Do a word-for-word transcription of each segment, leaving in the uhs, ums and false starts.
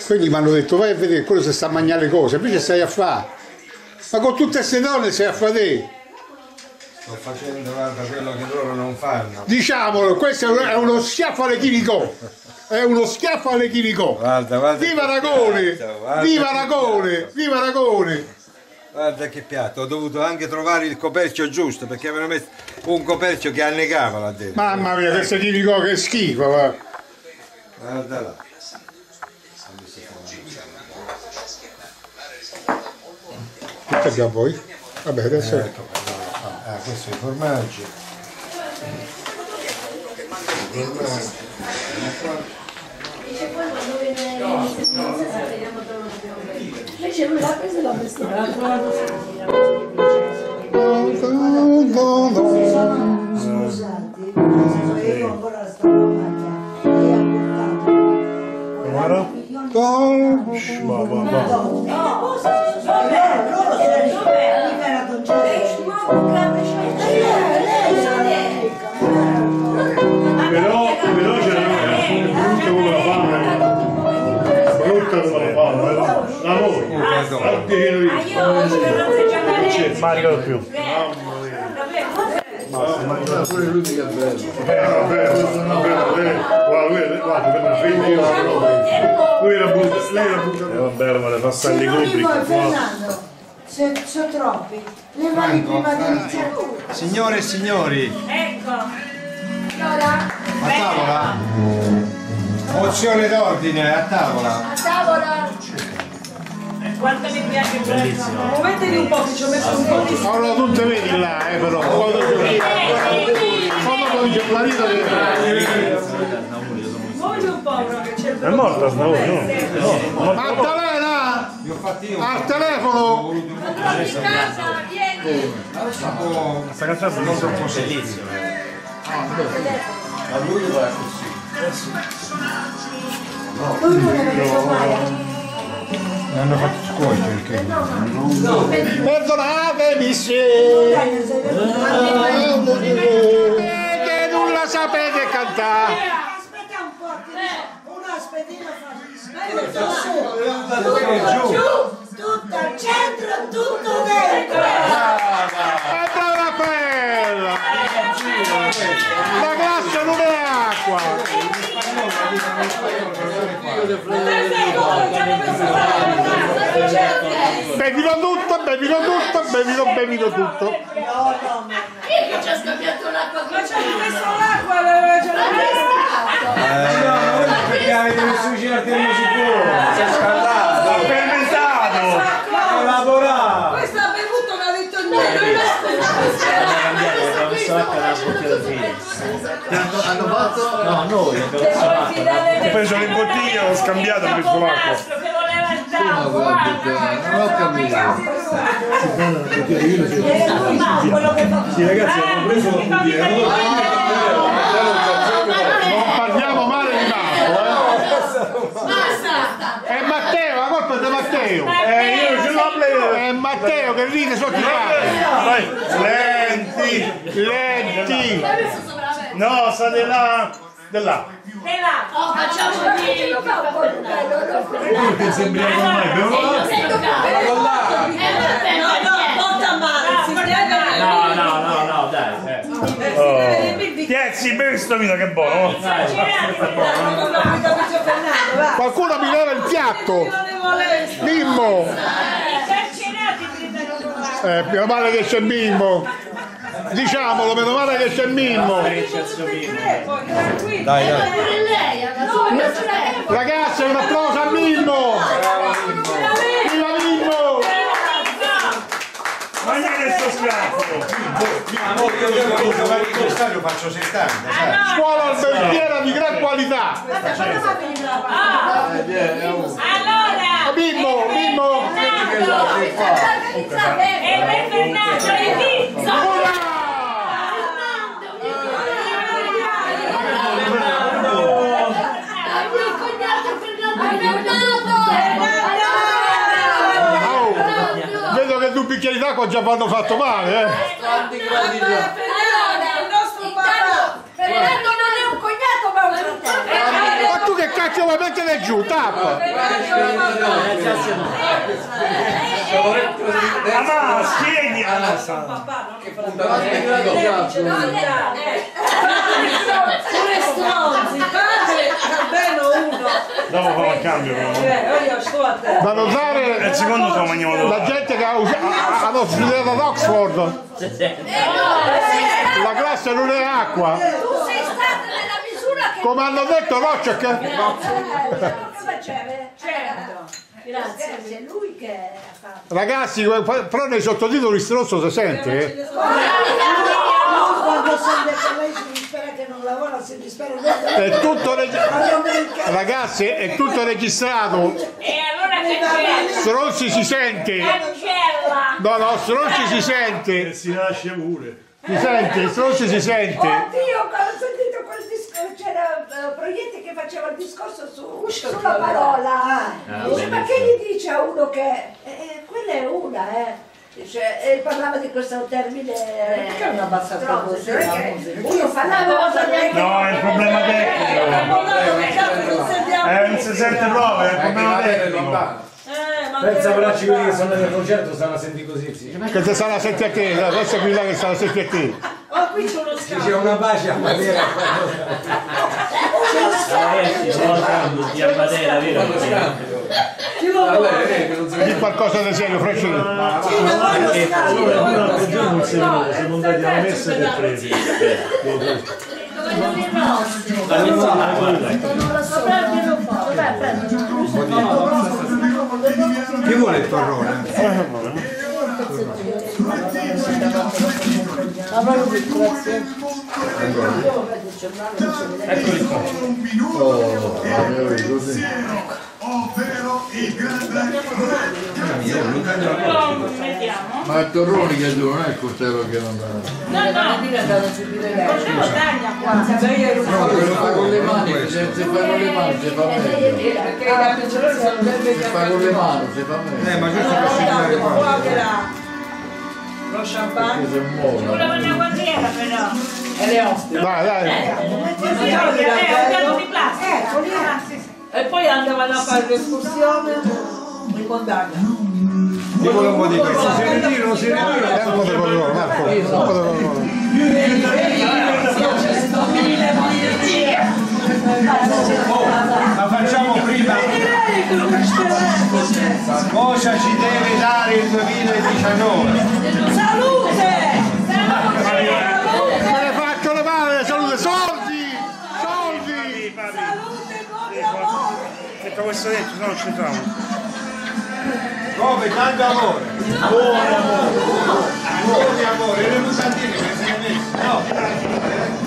Quindi mi hanno detto vai a vedere quello se sta a mangiare le cose, invece stai a fare. Ma con tutte queste donne sei a fare te. Sto facendo guarda, quello che loro non fanno. Diciamolo, questo è uno schiaffo alle chimico. È uno schiaffo alle chimico. Guarda, guarda. Viva Ragone! Guarda Viva che Ragone! piatto. Viva Ragone! Guarda che piatto, ho dovuto anche trovare il coperchio giusto perché avevano messo un coperchio che annegava là dentro. Mamma mia, questo chimico che schifo! Va. Guarda là. Che abbiamo poi? Vabbè, adesso. Ecco, ah, questo è il formaggio. Il formaggio. Invece lui l'ha preso e l'ha messo. Scusate, io ancora la sto mangiando. Lei ha portato. Ma va, va. Però, però c'era brutta come la fame, brutta come la fame, la noi, Mario più. Ma pure lui che è bello. Bello, bello, bello, bello. Guarda, guarda, per una figlia io la trovo. Lui era brutto, lei era brutta. Eh vabbè, ma le fa stare lì compri. Fernando, se sono troppi, le mani prima di iniziare. Signore e signori, Ecco. Allora, a tavola. Mozione d'ordine, a tavola. a tavola. Quanto mi piace questo. Muovetevi un po' che ci ho messo un po' di... Allora tu te vedi là, eh però. Quando poi c'è planeta che. Muoviti un po' però che c'è il... È morta Snavoni, no? No, Maddalena! Li ho fatti io. Al telefono! sta cacciata non so un po' Bellissimo. A lui va così. Lui non ne aveva mai. Mi hanno fatto scuotere perché. Perdonatemi se che non la sapete cantare! Aspetta un po', un aspettina fa. Giù, tutto al centro, tutto dentro. E brava bella! La classe non è acqua! Bevilo tutto, bevilo tutto, bevilo, bevilo tutto! No, no, no. Io che ci ho scambiato l'acqua Ma ci hanno messo l'acqua, ce l'ha messa! Perché avete messo vicino al termosifone? Si è scaldato! Fermentato! Elaborato! Questo ha bevuto, non ha detto niente! Hanno fatto? No, noi Ho preso le bottiglie, ho scambiato e ho preso l'acqua. che voleva il No, tavolo, guarda, non ho capito. Sì ragazzi, hanno preso la bottiglia. Non parliamo male di Marco, eh! Basta! È Matteo, la colpa è di Matteo! Eh, io ce l'ho preso. È Matteo che ride sotto i piedi! Vai, lenti, Lenti! no, sta di là, di là. E là! Oh, facciamo di... Non si imbriaco mai, bevono là. Porta a mano, si deve... No, no, no, no, dai. Eh. Si deve riempire il Tienzi, bevi sto vino che è buono. Fernando, va! Qualcuno mi leva il piatto! Non ne vuole... Mimmo! I carcerati gridano qua. Eh, meno male che c'è Mimmo! Diciamolo, meno male che c'è Mimmo! Dai, dai. Pure lei, ragazzi. Ragazzi, un applauso a Mimmo! Viva Mimmo! Mangiate sto schiaffo. Io devo giocare in quest'anno faccio settanta, sai? Scuola alberghiera di gran qualità! Allora! Mimmo, Mimmo! E per Fernando le pizza! Oh, vedo che due bicchieri d'acqua già vanno fatto male, eh! Fernando non è un cognato, ma un fratello. Ma tu che cacchio che vuoi mettere giù, tappa! Ma spieghi! Pure stronzi, padre, almeno uno. Dopo fa il cambio però. Eh, io sto a te. Da notare E il secondo se lo mangiamo dopo. la gente che ha us- ha- hanno studiato ad Oxford. La classe non è acqua. Tu sei stata nella misura che... Come hanno detto Roccia che... Certo. Grazie. È lui che ha fatto. Ragazzi, però nei sottotitoli stronzo si sente, eh? Quando sente che lei si dispera che non lavora, si dispera È tutto reg- Ragazzi, è tutto registrato. E allora che c'è? Stronzi si sente. Cancella! No, no, Stronzi si E sente. si nasce pure. Si sente, Stronzi si sente. Oddio, quando ho sentito quel discorso, c'era uh, Proietti che faceva il discorso su, sulla parola. Dice, ma che gli dice a uno che... Eh, quella è una, eh. Dice, e parlava di questo termine... Perché non abbassato stronzo, così cioè la che musica? uno fa la cosa neanche... No, è un problema tecnico. Eh, non si sente proprio, è un problema tecnico. Pensa per quelli che sono andati al concerto stanno a sentire così, sì. Che te sarà senti a te, adesso qui là che sarà senti a te. Oh, qui c'è uno scambio. C'è una bacia a Matera. Di a Matera, vero? Chi lo vuole? Di qualcosa di serio, Francesco. L'altro giorno non siamo venuti, siamo andati alla messa per presi. Chi vuole il torrone? Eccoli qua. Ovvero il grande Mettiamo. Ma è Torroni che tu, non è il coltello che non dà. No, no. Potevo taglia qua. No, quello fa con le mani, se si fa con le mani si fa meglio. Perché i cappicelli sono ben Si fa con le mani si fa meglio. Eh, ma giusto per scegliere qua. lo Perché champagne si Ci muove. voleva una guardiera però. e le ospiti. Dai, dai. È un piatto di plastica. E poi andavano a fare l'escursione in montagna. Ti vuole un po' di questo. Si ritirano, si ritirano. È un po' di colore, Marco. Un po' di colore. Ma facciamo prima. Cosa ci deve dare il duemiladiciannove? Salute! Me ne faccio le mani, salute, soldi! Soldi! Salute, nuovi amori! Metto questo dentro, se no non ci entriamo. Come tanto amore. Buon amore. Buon amore, le musatine che si è messo. No.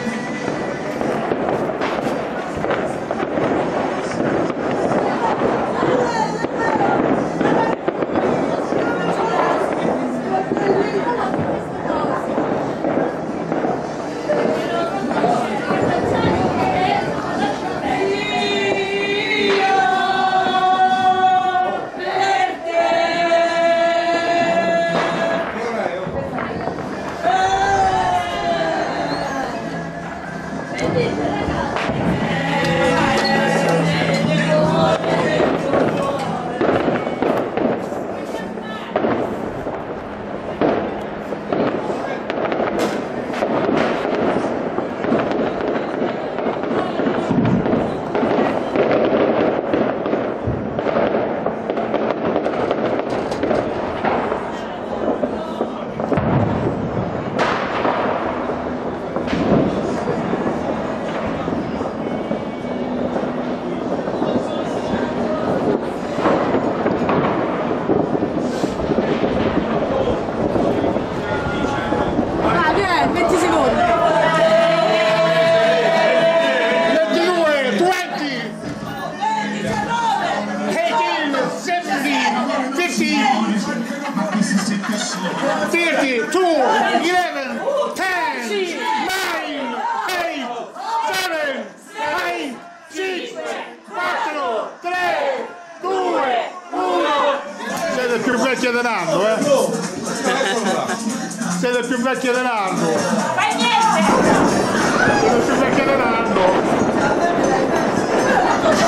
Siete più vecchi di Nando, eh? Siete più vecchi di Nando. Fai niente! Siete più vecchi di Nando.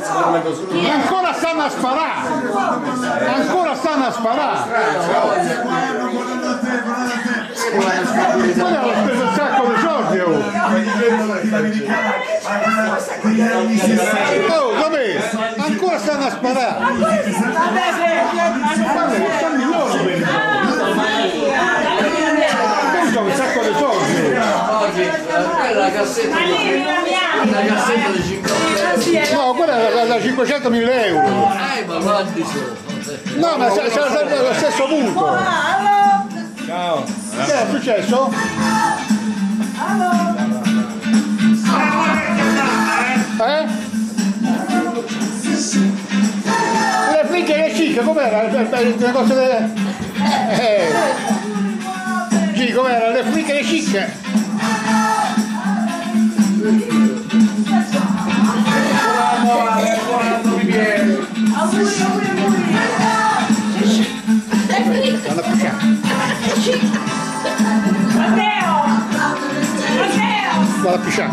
Ancora stanno a sparare! Ancora stanno a sparare! Quello ha speso un sacco di soldi! Oh, oh dov'è? Ancora stanno a sparare! Stanno milioni per il un sacco di soldi! La cassetta la cassetta di cinquanta no, quella è da cinquecentomila euro! eh ma guardi solo no, ma c'è sempre lo stesso punto! Ciao! Che è successo? Eh? Le flicche e le cicche, com'era? Le cose delle... Eh... Sì, com'era? Le flicche e le cicche! Vado a pisciare.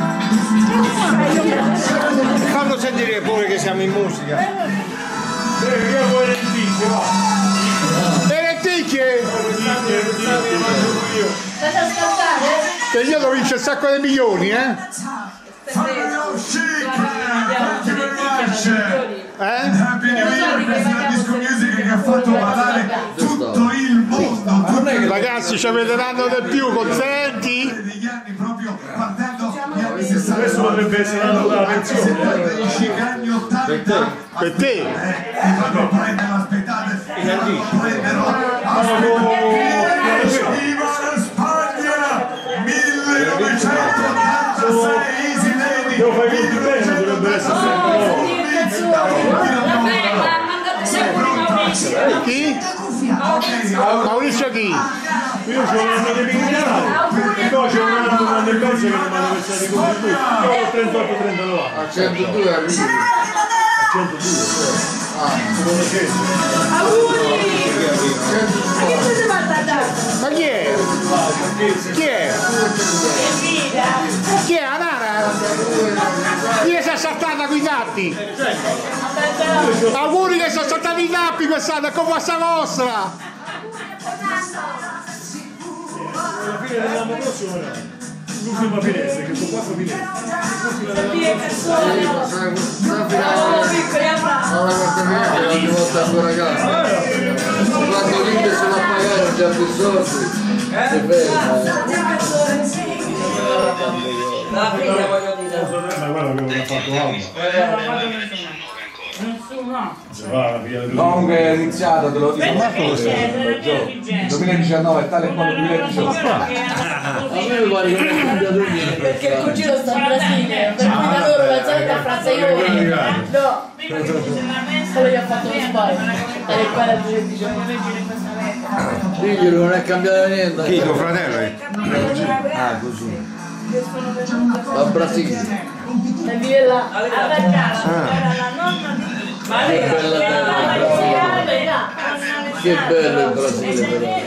Fallo sentire pure che siamo in musica. Io vuoi lenticchie, va. Le lenticchie! State a scattare? Che io devo vincere un sacco di milioni, eh? Eh? Happy New Year, questa è la disco music che ha fatto ballare tutto il mondo. Ragazzi, ci avete l'anno del più, contenti? Degli anni proprio partendo Adesso potrebbe essere l'anno della pensione. degli anni ottanta. Per te? E quando prendono, aspettate, quando prendono, viva la Spagna, millenovecentottantasei, Easy Lady. Devo fare il bene, dovrebbe essere sempre nuovo. Chi? Maurizio chi? Io c'ho un anno di migliorare, e poi c'è un anno quando è penso che non mi hanno messo di contributi. Io ho trentotto trentanove. a centodue arrivi A centodue. Ah, secondo te? Ma chi è? Chi è? Chi è? Anara? Chi è che sta saltando con i tappi? Auguri che sono saltati i tappi quest'anno, è come questa vostra! Alla fine dell'anno prossimo l'ultima finestra, che sono quattro finestre. alla quarta finestra ogni volta ancora a casa quando l'Inter se la pagare già più soldi è vero La figlia voglio dire. Ma guarda che non ha fatto altro. Comunque è iniziato, te lo dico Marco lo sa. duemiladiciannove è tale e quale duemiladiciotto. a me mi pare che non è cambiato niente Perché il cugino sta in Brasile, per cui da loro la gente a Francia io no, solo gli ho fatto lo sparo e qua la duemiladiciannove diglielo non è cambiato niente Chi, tuo fratello? Ah, così. da Brasile e vive là a Vergara, Ah. era la nonna di che bella terra che bello il Brasile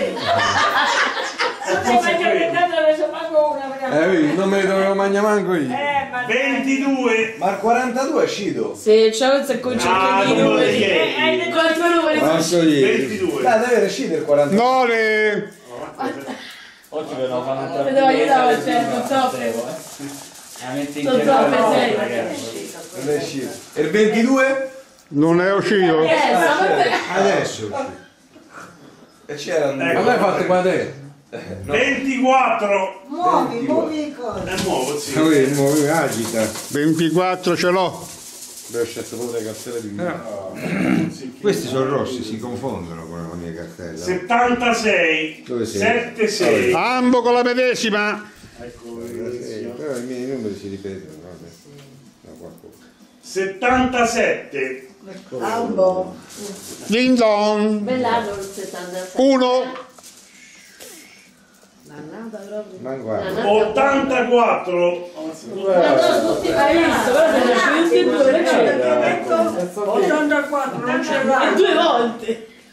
Eh, vedi, non me ne dovevo mangiare manco io. ventidue. Ma il quarantadue è uscito. sì, c'è un sacco di Ah, numeri. quattro numeri Posso dire? ventidue. Ah, deve uscire il quarantadue. No, le... Oggi ve lo fanno entrare. devo aiutare, certo, soffre non troppe sei Non è uscito. E il ventidue? non è uscito? eh, stamattina Adesso. E c'erano. Ecco. Ma lei fate qua te? ventiquattro. Muovi, muovi cosa. È nuovo, sì. Lui muove, agita. ventiquattro ce l'ho. Abbiamo scelto pure le cartelle di Questi sono rossi, si confondono con la mia cartella. settantasei. Dove sei? settantasei. Ambo con la medesima. Ecco, Eh, però i miei numeri si ripetono, vabbè. No, qualcosa. settantasette. Ambo. Ding dong. bell'anno il settantasei Uno. Ma guarda. ottantaquattro. tutti hai visto, guarda che tutti e due le c'è ottantaquattro, non ce l'ha. e due volte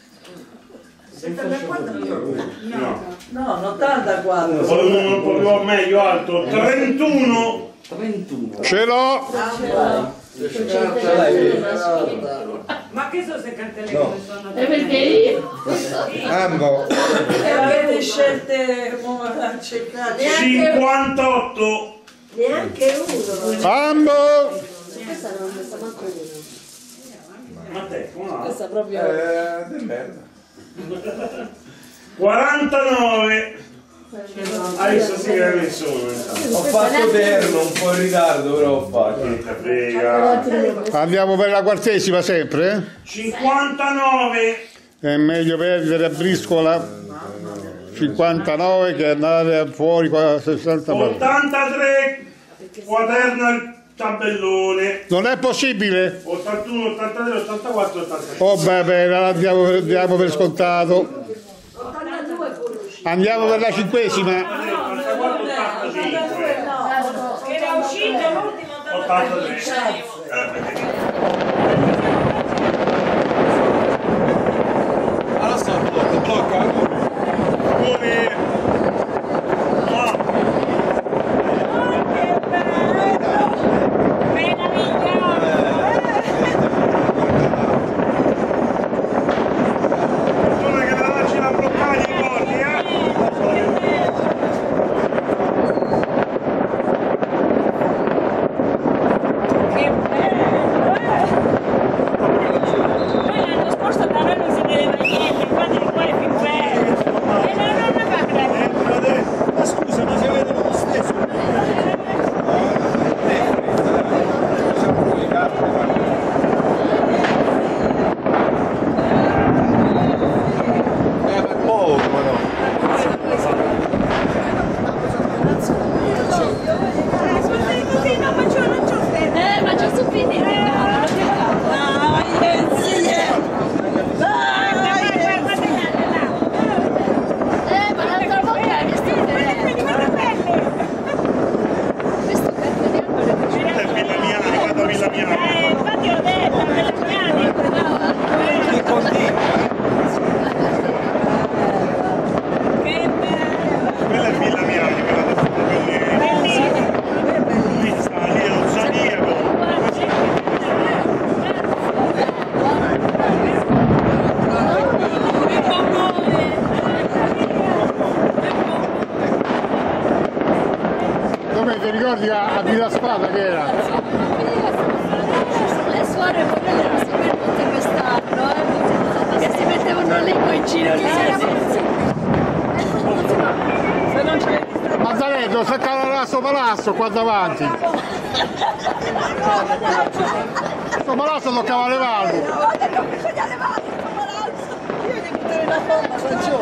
No. No, ottantaquattro. Poi uno un po' più meglio alto. trentuno. Ce l'ho. Ma che sono queste cartelle No. che sono? E perché io? Ambo. E avete scelte come cercate? cinquantotto. Neanche uno. Ambo! Questa non ho messa manco uno. Ma te, come no? Questa proprio... Eh, di merda. quarantanove. Adesso si che avevi solo. Ho fatto terno, un po' in ritardo, però ho fatto. Frega. Andiamo per la quartesima sempre, eh? cinquantanove. È meglio perdere a briscola cinquantanove che andare fuori qua sessanta palloni. ottantatré. Quaderno al tabellone. Non è possibile? ottantuno, ottantatré, ottantaquattro, ottantacinque. Oh beh, beh, andiamo, per- andiamo per scontato. Andiamo per la cinquesima. ottantaquattro, ottantacinque. Che era uscito l'ultimo ottantatré. Allora sto blocco, blocco. Come? Fortuna che la lasci la bloccare i bordi, eh? Che bello! Poi l'anno scorso da noi non si vedeva niente, infatti qua è più bello. E la nonna fa grande. Ma scusa, ma si vedono lo stesso. Eh, ma poco, ma no. Così, no, ma c'ho, non c'ho fermo. Eh, ma c'è su Pini che cavolo, che cavolo. Eh, ma l'altra volta hai visto che... Questo pezzo di albero che c'è. È Villamiani, guarda Villamiani. Eh, infatti ho detto, per gli anni. Che continua. Che bello. Quella è Villamiani, quella da Bellissimo. lì sta lì, è lo Zaniaco. Dove ti ricordi a, a Villa Spada che era? Le suore quelle non si perdute quest'anno, eh? Che si mettevano lì con i giroli. Se non c'è... Mazzaretto, saccare sto palazzo qua davanti. Sto palazzo toccava levarlo. Bisogna levare il palazzo. Io devo buttare la bomba qua giù.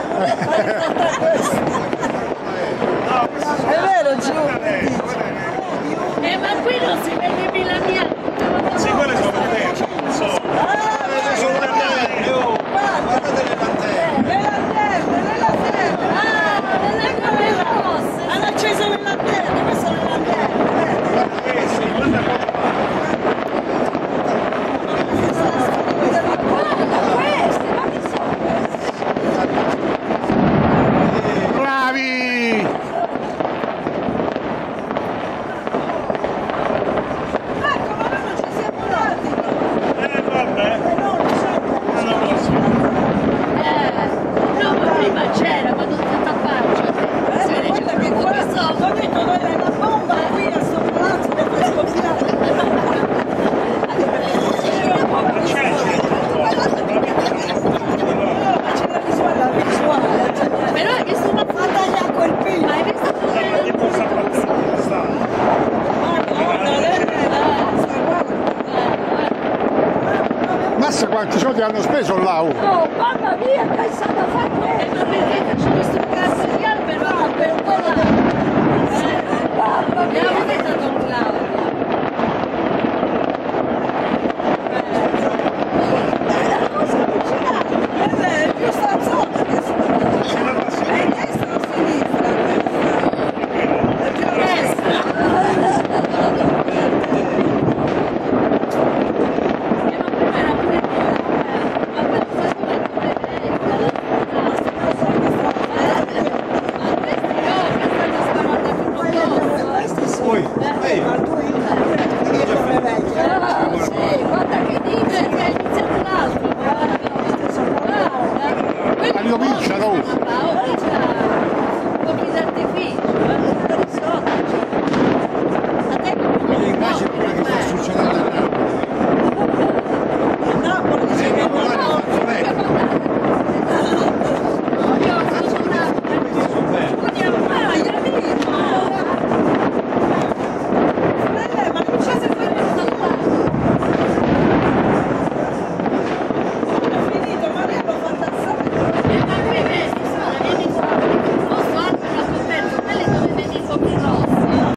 È vero, giù. Eh, ma qui non si vede più la mia. Sì, quelle sono per te. So. Sono per te. Oh, guardate le lanterne. Le lanterne, le lanterne. Ah, non le avevo mosse. Hanno acceso le lanterne, queste sono le lanterne. Eh sì, guarda qua. Queste, ma che sono queste? Bravi! Ecco, ma noi non ci siamo dati. Eh vabbè. Alla prossima. Eh, no, ma prima c'era, ma non tanta faccia. Si vede c'è Guarda che poco qua, che so. ho detto, noi è la bomba qui a sto palazzo che fai scoppiare. Ma c'è, c'è. C'è la visuale, la visuale. Però hai visto una Ma taglia quel pino. Ma hai visto Ma che possa battere sta? Massa quanti soldi hanno speso là? Oh. Oh, mamma mia, che è stata fatta? E ma perché c'è questo cazzo di albero per un po' là? Mamma Abbiamo mia. detto un là.